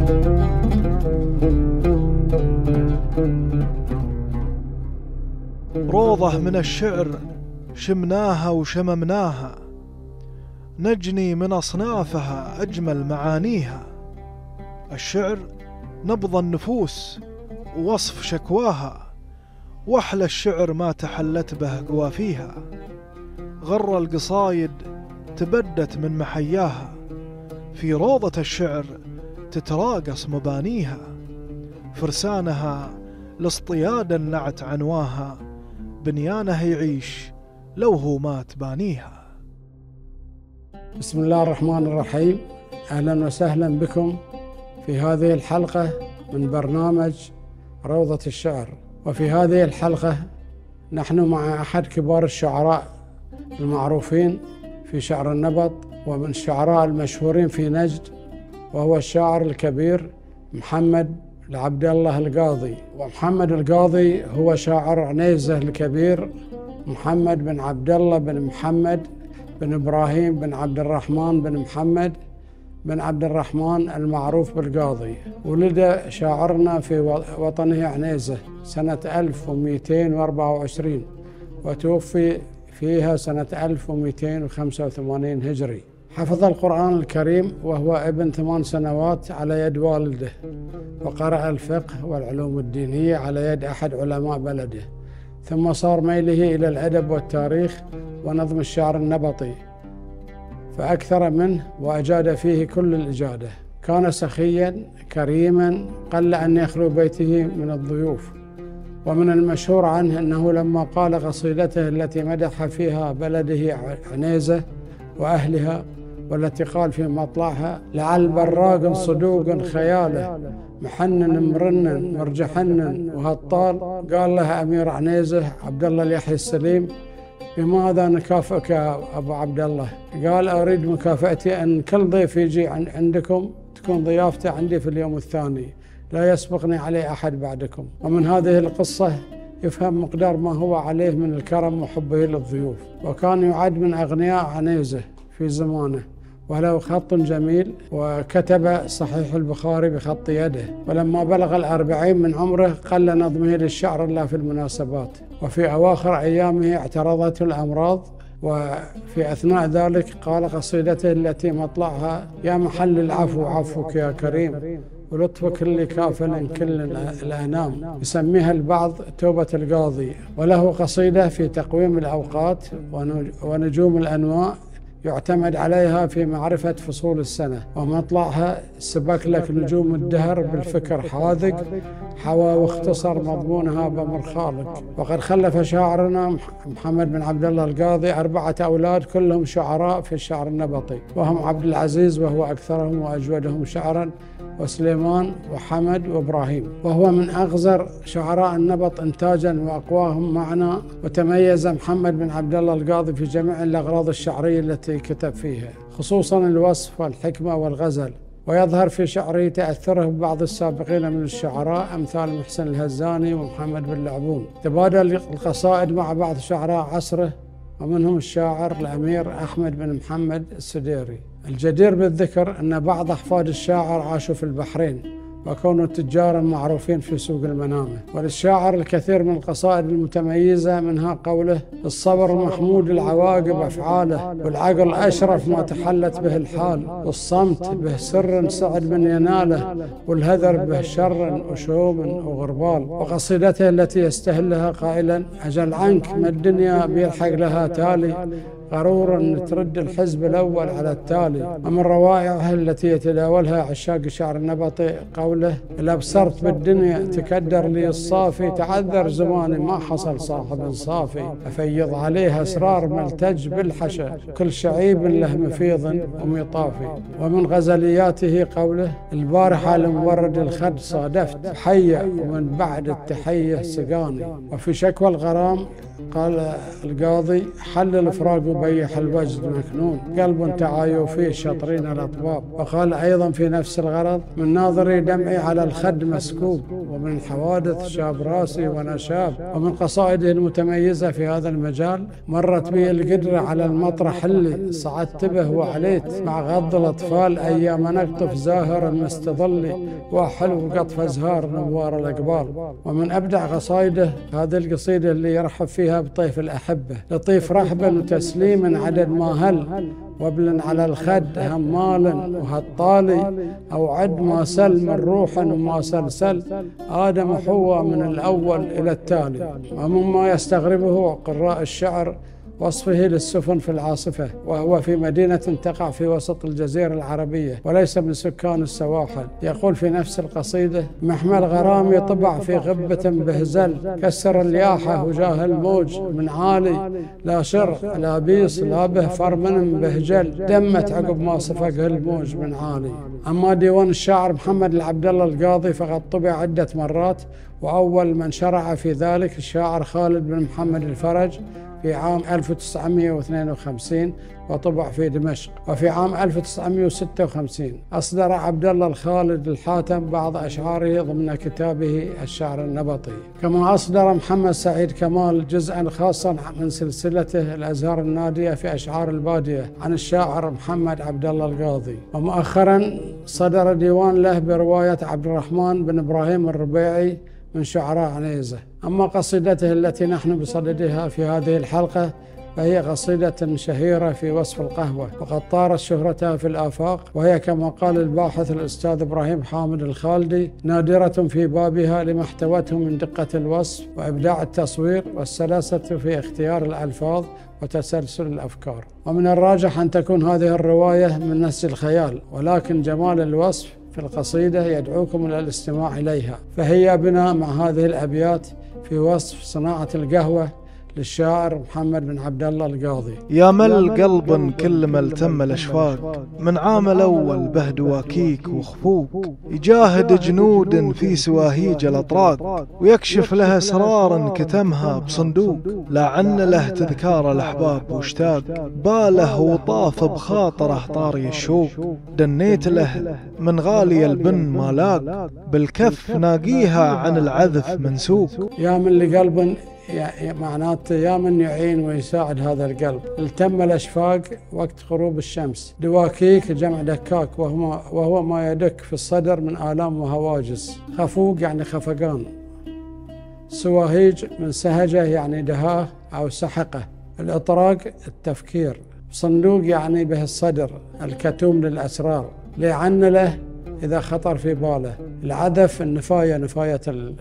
روضة من الشعر شمناها وشممناها، نجني من أصنافها أجمل معانيها. الشعر نبض النفوس ووصف شكواها، وأحلى الشعر ما تحلت به قوافيها. غر القصايد تبدت من محياها، في روضة الشعر تتراقص مبانيها. فرسانها لاصطياد نعت عنواها، بنيانه يعيش لو هو مات بانيها. بسم الله الرحمن الرحيم. أهلا وسهلا بكم في هذه الحلقة من برنامج روضة الشعر. وفي هذه الحلقة نحن مع أحد كبار الشعراء المعروفين في شعر النبط، ومن الشعراء المشهورين في نجد، وهو الشاعر الكبير محمد عبد الله القاضي. ومحمد القاضي هو شاعر عنيزة الكبير محمد بن عبد الله بن محمد بن إبراهيم بن عبد الرحمن بن محمد بن عبد الرحمن المعروف بالقاضي. ولد شاعرنا في وطنه عنيزة سنة 1224، وتوفي فيها سنة 1285 هجري. حفظ القرآن الكريم وهو ابن 8 سنوات على يد والده، وقرأ الفقه والعلوم الدينية على يد أحد علماء بلده، ثم صار ميله إلى الأدب والتاريخ ونظم الشعر النبطي فأكثر منه وأجاد فيه كل الإجادة. كان سخيا كريما، قل أن يخلو بيته من الضيوف. ومن المشهور عنه أنه لما قال قصيدته التي مدح فيها بلده عنيزة وأهلها، والتي قال في مطلعها: لعل براق صدوق خياله، محنن مرنن مرجحنن وهطال. قال له أمير عنيزة عبد الله اليحيى السليم: بماذا نكافئك يا أبو عبد الله؟ قال: أريد مكافأتي أن كل ضيف يجي عندكم تكون ضيافته عندي في اليوم الثاني، لا يسبقني عليه أحد بعدكم. ومن هذه القصة يفهم مقدار ما هو عليه من الكرم وحبه للضيوف. وكان يعد من أغنياء عنيزة في زمانه، وله خط جميل، وكتب صحيح البخاري بخط يده. ولما بلغ 40 من عمره قل نظمه للشعر إلا في المناسبات، وفي أواخر أيامه اعترضته الأمراض، وفي أثناء ذلك قال قصيدته التي مطلعها: يا محل العفو عفوك يا كريم، ولطفك اللي كافل كل الأنام. يسميها البعض توبة القاضي. وله قصيدة في تقويم الأوقات ونجوم الأنواء يعتمد عليها في معرفة فصول السنة، ومطلعها: سبك لك نجوم الدهر بالفكر حاذق، حوى واختصر مضمونها بأمر خالق. وقد خلف شاعرنا محمد بن عبد الله القاضي 4 أولاد كلهم شعراء في الشعر النبطي، وهم عبد العزيز وهو أكثرهم وأجودهم شعرا، وسليمان وحمد وإبراهيم. وهو من أغزر شعراء النبط إنتاجا وأقواهم معنى. وتميز محمد بن عبد الله القاضي في جميع الأغراض الشعرية التي كتب فيها، خصوصا الوصف والحكمة والغزل. ويظهر في شعره تأثره ببعض السابقين من الشعراء أمثال محسن الهزاني ومحمد بن لعبون. تبادل القصائد مع بعض شعراء عصره، ومنهم الشاعر الأمير أحمد بن محمد السديري. الجدير بالذكر أن بعض أحفاد الشاعر عاشوا في البحرين، وكونوا تجارا معروفين في سوق المنامة. وللشاعر الكثير من القصائد المتميزة، منها قوله: الصبر محمود العواقب أفعاله، والعقل أشرف ما تحلت به الحال، والصمت به سر سعد من يناله، والهذر به شر وشوم وغربال. وقصيدته التي يستهلها قائلا: أجل عنك ما الدنيا بيلحق لها تالي، غرورا ترد الحزب الأول على التالي. ومن روائعه التي يتداولها عشاق الشعر النبطي قوله: إذا أبصرت بالدنيا تكدر لي الصافي، تعذر زماني ما حصل صاحب صافي، أفيض عليه أسرار ملتج بالحشا، كل شعيب له مفيض ومطافي. ومن غزلياته قوله: البارحة لمورد الخد صادفت حية، ومن بعد التحية سقاني. وفي شكوى الغرام قال القاضي: حل الفراق قبيح الوجد مكنون، قلب تعايوا فيه شطرين الأطباب. وقال أيضا في نفس الغرض: من ناظري دمعي على الخد مسكوب، ومن الحوادث شاب راسي وأنا شاب. ومن قصائده المتميزة في هذا المجال: مرت بي القدرة على المطرح اللي صعدت به وعليت، مع غض الأطفال أيام نقطف زاهر المستظل، وحلو قطف أزهار نوار الأقبال. ومن أبدع قصائده هذه القصيدة اللي يرحب فيها بطيف الأحبة: لطيف رحبا وتسليما عدد ما هل، وابل على الخد همال وهالطالي، أو عد ما سل من روح وما سلسل، آدم وحواء من الأول إلى التالي. ومما يستغربه قراء الشعر وصفه للسفن في العاصفة، وهو في مدينة تقع في وسط الجزيرة العربية وليس من سكان السواحل. يقول في نفس القصيدة: محمل غرامي طبع في غبة بهزل، كسر الياحة وجاه الموج من عالي، لا شر لا بيص لا به فرمن بهجل، دمت عقب ما صفقه الموج من عالي. أما ديوان الشاعر محمد العبد الله القاضي فقد طبع عدة مرات، وأول من شرع في ذلك الشاعر خالد بن محمد الفرج في عام 1952 وطبع في دمشق. وفي عام 1956 أصدر عبد الله الخالد الحاتم بعض أشعاره ضمن كتابه الشعر النبطي. كما أصدر محمد سعيد كمال جزءا خاصا من سلسلته الأزهار النادية في أشعار البادية عن الشاعر محمد عبد الله القاضي. ومؤخرا صدر ديوان له برواية عبد الرحمن بن إبراهيم الربيعي من شعراء عنيزة. أما قصيدته التي نحن بصددها في هذه الحلقة فهي قصيدة شهيرة في وصف القهوة، وقد طارت شهرتها في الآفاق، وهي كما قال الباحث الأستاذ إبراهيم حامد الخالدي: نادرة في بابها لما احتوته من دقة الوصف وإبداع التصوير والسلاسة في اختيار الألفاظ وتسلسل الأفكار. ومن الراجح أن تكون هذه الرواية من نسج الخيال، ولكن جمال الوصف في القصيدة يدعوكم إلى الاستماع إليها. فهيا بنا مع هذه الأبيات في وصف صناعة القهوة للشاعر محمد بن عبد الله القاضي. يا مل قلب كل ما التم الأشواق، من عام الأول به دواكيك وخفوق، يجاهد جنود في سواهيج الأطراق، ويكشف له أسرار كتمها بصندوق، لعن له تذكار الأحباب واشتاق، باله وطاف بخاطره طاري الشوق، دنيت له من غالي البن ما لاق، بالكف ناقيها عن العذف منسوق. يا من لقلب معناته يا من يعين ويساعد هذا القلب، التم الأشفاق وقت غروب الشمس. دواكيك جمع دكاك، وهو ما يدك في الصدر من آلام وهواجس. خفوق يعني خفقان. سواهيج من سهجة يعني دهاه أو سحقه. الإطراق التفكير. صندوق يعني به الصدر الكتوم للأسرار، ليعن له إذا خطر في باله. العذف النفاية، نفاية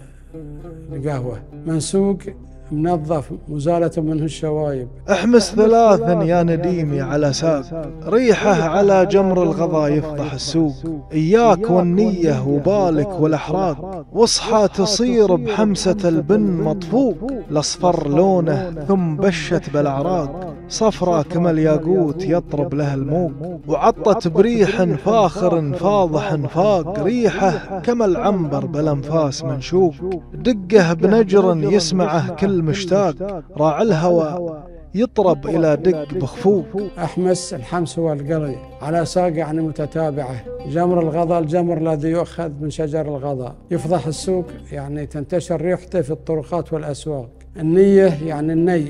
القهوة. منسوق منظف مزالة منه الشوايب. احمس ثلاثا يا نديمي على ساق، ريحه على جمر الغضا يفضح السوق، إياك والنية وبالك والأحراق، واصحى تصير بحمسة البن مطفوق، الأصفر لونه ثم بشت بالأعراق، صفرة كما الياقوت يطرب له الموق، وعطت بريح فاخر فاضح فاق، ريحه كما العنبر بالأنفاس منشوق، دقه بنجر يسمعه كل مشتاق، راعي الهوى يطرب إلى دق بخفوق. أحمس الحمس هو القلي، على ساق يعني متتابعة. جمر الغضا الجمر الذي يؤخذ من شجر الغضا. يفضح السوق يعني تنتشر ريحته في الطرقات والأسواق. النية يعني الني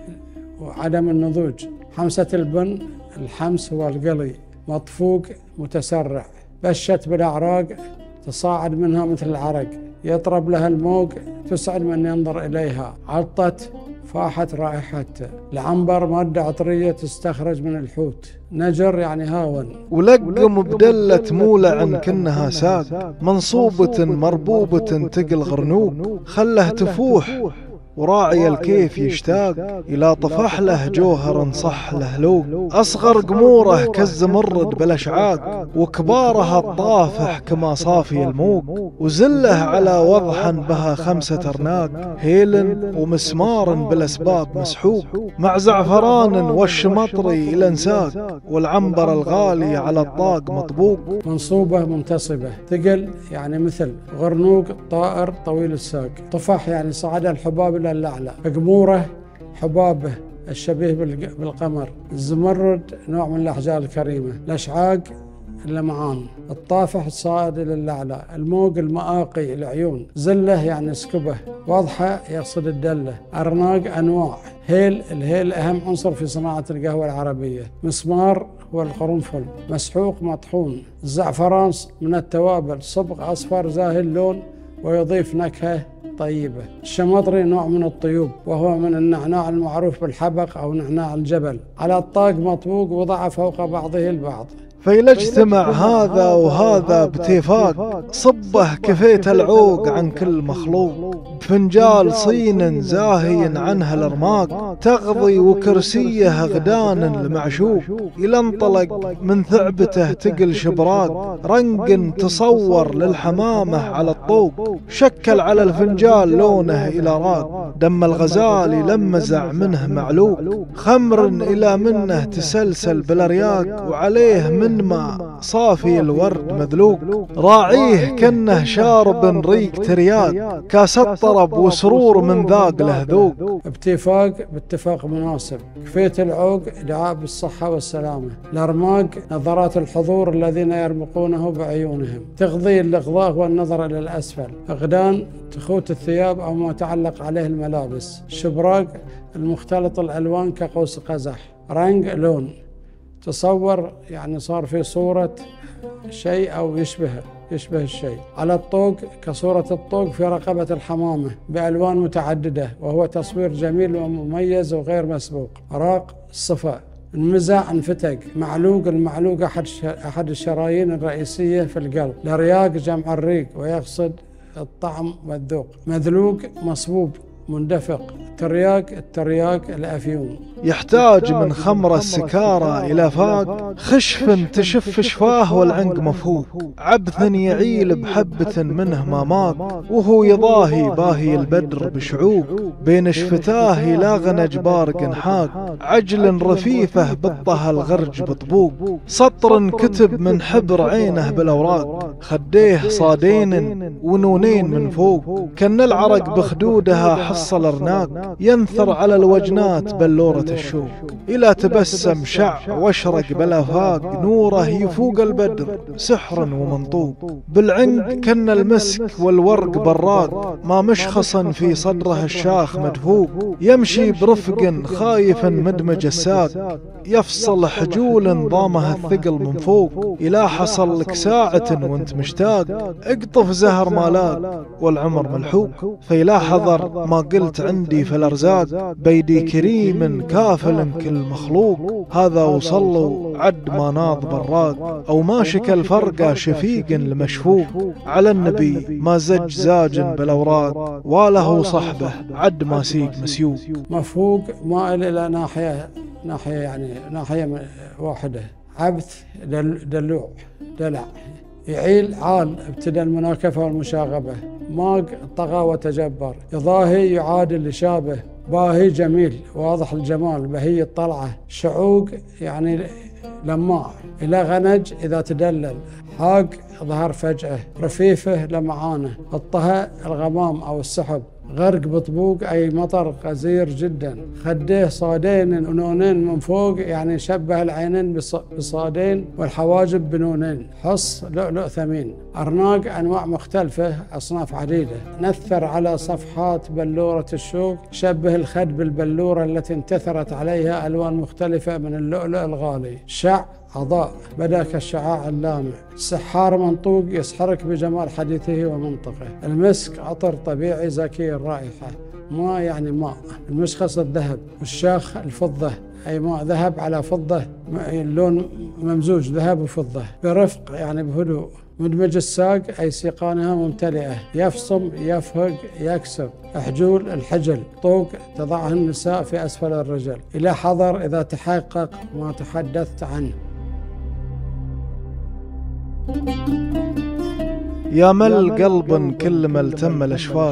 وعدم النضوج. حمسة البن الحمس هو القلي. مطفوق متسرع. بشت بالأعراق تصاعد منها مثل العرق. يطرب لها الموج تسعد من ينظر إليها. عطت فاحت رائحته. العنبر مادة عطرية تستخرج من الحوت. نجر يعني هاون. ولقم بدلة مولع كنها ساق، منصوبة مربوبة تقل غرنوق، خله تفوح وراعي الكيف يشتاق، إلى طفح له جوهر صح له لوق، أصغر قموره كالزمرد بالأشعاق، وكبارها الطافح كما صافي الموق، وزله على وضحا بها 5 أرناق، هيل ومسمار بالأسباب مسحوق، مع زعفران والشمطري إلى انساق، والعنبر الغالي على الطاق مطبوق. منصوبة منتصبة. ثقل يعني مثل. غرنوق طائر طويل الساق. طفح يعني صعد الحباب إلى الأعلى. قموره حبابه الشبيه بالقمر. الزمرد نوع من الأحجار الكريمة. الأشعاق اللمعان. الطافح الصائد إلى الأعلى. الموج المآقي العيون. زلة يعني سكبة. واضحة يقصد الدلة. أرناق أنواع. هيل، الهيل أهم عنصر في صناعة القهوة العربية. مسمار هو القرنفل. مسحوق مطحون. الزعفران من التوابل. صبغ أصفر زاهي اللون ويضيف نكهة طيبة. الشمطري نوع من الطيوب وهو من النعناع المعروف بالحبق أو نعناع الجبل. على الطاق مطبوق وضع فوق بعضه البعض. فإذا اجتمع هذا وهذا باتفاق صبه كفيت العوق عن كل مخلوق. بفنجال صين زاهي عنها الارماق تغضي وكرسيه غدان المعشوق. إلى انطلق من ثعبته تقل شبراق رنق تصور للحمامة على الطوق. شكل على الفنجال لونه إلى راق دم الغزال لمزع منه معلوق. خمر إلى منه تسلسل بالأرياق وعليه من ما صافي الورد مذلوق. راعيه كنه شارب ريق ترياق كاس الطرب وسرور من ذاق له ذوق. باتفاق مناسب. كفية العوق دعاء بالصحة والسلامة. الأرماق نظرات الحضور الذين يرمقونه بعيونهم. تغضي الإغضاء والنظر إلى الأسفل. أغدان تخوت الثياب أو ما تعلق عليه الملابس. الشبراق المختلط الألوان كقوس قزح. رنق لون تصور يعني صار في صورة شيء أو يشبه الشيء. على الطوق كصورة الطوق في رقبة الحمامة بألوان متعددة وهو تصوير جميل ومميز وغير مسبوق. راق الصفا. انمزع انفتق. معلوق المعلوق أحد الشرايين الرئيسية في القلب. الرياق جمع الريق ويقصد الطعم والذوق. مذلوق مصبوب مندفق. الترياق الأفيون. يحتاج من خمر السكارى إلى فاق خشف تشف شفاه والعنق مفوق. عبث يعيل بحبة منه ما ماق وهو يضاهي باهي البدر بشعوق. بين شفتاه لاغن جبار حاق عجل رفيفه بطه الغرج بطبوق. سطر كتب من حبر عينه بالأوراق خديه صادين ونونين من فوق. كان العرق بخدودها حصل أرناق ينثر على الوجنات بلورة الشوق. إلى تبسم شع واشرق بالآفاق نوره يفوق البدر سحر ومنطوق. بالعنق كن المسك والورق براق ما مشخصا في صدره الشاخ مدفوق. يمشي برفق خايف مدمج الساق يفصل حجول ضامها الثقل من فوق. إلى حصل لك ساعة وانت مشتاق اقطف زهر مالاق والعمر ملحوق. فإلى حضر ما قلت عندي في الأرزاق بيدي كريم كافل كل مخلوق. هذا وصلوا عد ما ناض براق أو ما شكل فرقة شفيق لمشفوق. على النبي ما زج زاج بالأوراق وله صحبه عد ما سيق مسيوق. مفوق مائل إلى ناحية واحدة. عبث دلع. يعيل عال ابتدى المناكفة والمشاغبة. ماق طغى وتجبر. يضاهي يعادل لشابه. باهي جميل واضح الجمال بهي الطلعة. شعوق يعني لماع. إلى غنج إذا تدلل. حاق ظهر فجأة. رفيفه لمعانه. الطهى الغمام أو السحب. غرق بطبوق أي مطر غزير جدا. خديه صادين ونونين من فوق يعني شبه العينين بصادين والحواجب بنونين. حص لؤلؤ ثمين. أرناق أنواع مختلفة أصناف عديدة. نثر على صفحات بلورة الشوق شبه الخد بالبلورة التي انتثرت عليها ألوان مختلفة من اللؤلؤ الغالي. شع عضاء بدا كالشعاع اللامع. السحار منطوق يسحرك بجمال حديثه ومنطقه. المسك عطر طبيعي زكي الرائحة. ماء يعني ماء. المشخص الذهب. والشاخ الفضة أي ماء ذهب على فضة اللون ممزوج ذهب وفضة. برفق يعني بهدوء. مدمج الساق أي سيقانها ممتلئة. يفصم يفهق يكسب. أحجول الحجل. طوق تضعها النساء في أسفل الرجل. إلى حضر إذا تحقق ما تحدثت عنه. يا مل قلب كل ما التم الأشواق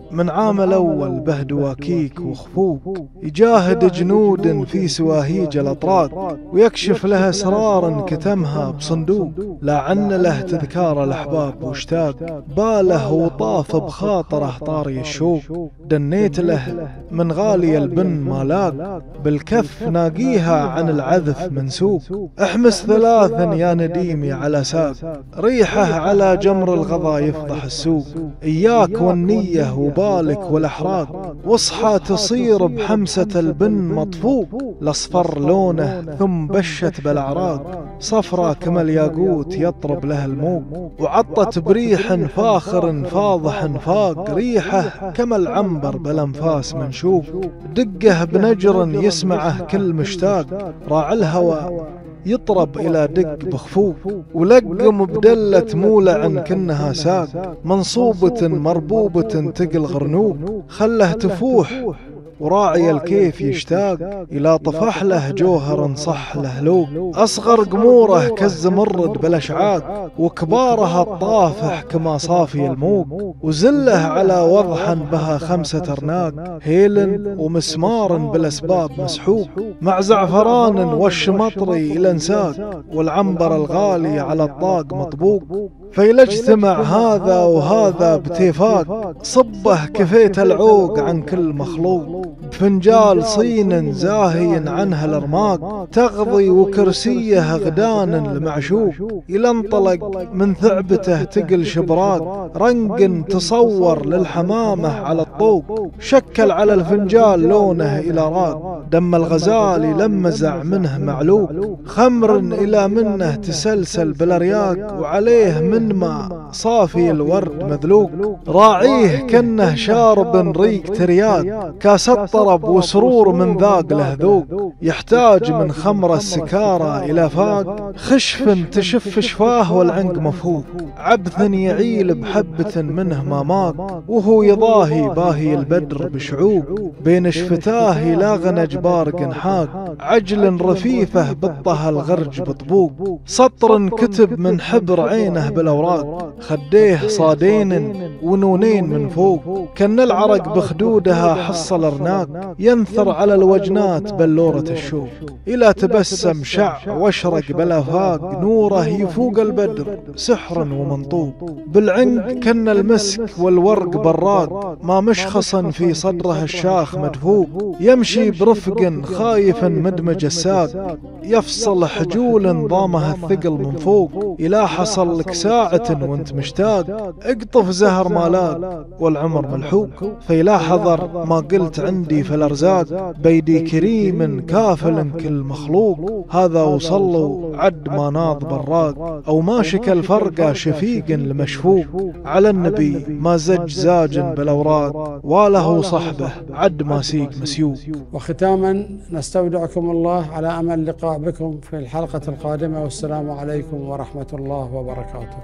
من عام الأول به دواكيك وخفوك، يجاهد جنود في سواهيج الأطراق، ويكشف له أسرار كتمها بصندوق. لعن له تذكار الأحباب واشتاق، باله وطاف بخاطره طاري الشوق. دنيت له من غالي البن ما لاق، بالكف ناقيها عن العذف منسوق. احمس ثلاثا يا نديمي على ساق، ريحه على جمر الغضا يفضح السوق. إياك والنية وبالك والأحراق، واصحى تصير بحمسة البن مطفوق. الأصفر لونه ثم بشت بالأعراق، صفرة كما الياقوت يطرب له الموق. وعطت بريح فاخر فاضح فاق، ريحه كما العنبر بالأنفاس منشوق. دقه بنجر يسمعه كل مشتاق، راعي الهوى يطرب إلى دق بخفوق. ولقم بدلة مولع كنها ساق، منصوبة مربوبة تقل غرنوق. خله تفوح وراعي الكيف يشتاق، إلى طفح له جوهر صح له لوق. أصغر قموره كالزمرد بالأشعاق، وكبارها الطافح كما صافي الموق. وزله على وضح بها 5 أرناق، هيل ومسمار بالأسباب مسحوق. مع زعفران والشمطري إلى انساق، والعنبر الغالي على الطاق مطبوق. فإلا اجتمع هذا وهذا باتفاق، صبه كفيت العوق عن كل مخلوق. بفنجال صين زاهي عنها الارماق، تغضي وكرسيه غدان المعشوق. إلى انطلق من ثعبته تقل شبراق، رنق تصور للحمامة على الطوق. شكل على الفنجال لونه إلى راق، دم الغزال لمزع منه معلوق. خمر إلى منه تسلسل بالأرياق، وعليه من ما صافي الورد مذلوق. راعيه كنه شارب ريق ترياق، كاس الطرب وسرور من ذاق له ذوق. يحتاج من خمر السكارى إلى فاق، خشف تشف شفاه والعنق مفوق. عبث يعيل بحبة منه ما ماق، وهو يضاهي باهي البدر بشعوق. بين شفتاه لاغن جبارق حاق، عجل رفيفه بالطه الغرج بطبوق. سطر كتب من حبر عينه بالأوراق، خديه صادين ونونين من فوق. كان العرق بخدودها حصل ارناق، ينثر على الوجنات بلورة الشوق. إلى تبسم شع واشرق بالافاق، نوره يفوق البدر سحر ومنطوق. بالعنق كان المسك والورق براق، ما مشخصا في صدره الشاخ مدفوق. يمشي برفق خايفا مدمج الساق، يفصل حجول ضامها الثقل من فوق. إلى حصل لك ساعة وانت مشتاق، اقطف زهر مالاق والعمر ملحوق. فإلى حضر ما قلت عندي في الأرزاق، بيدي كريم كافل كل مخلوق. هذا وصلوا عد ما ناض براق، أو ما شك الفرقة شفيق لمشفوق. على النبي ما زج زاج بالأوراق، وله صحبه عد ما سيق مسيوق. وختاما نستودعكم الله على أمل لقاء بكم في الحلقة القادمة، والسلام عليكم ورحمة الله وبركاته.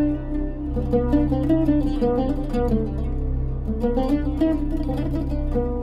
Thank you.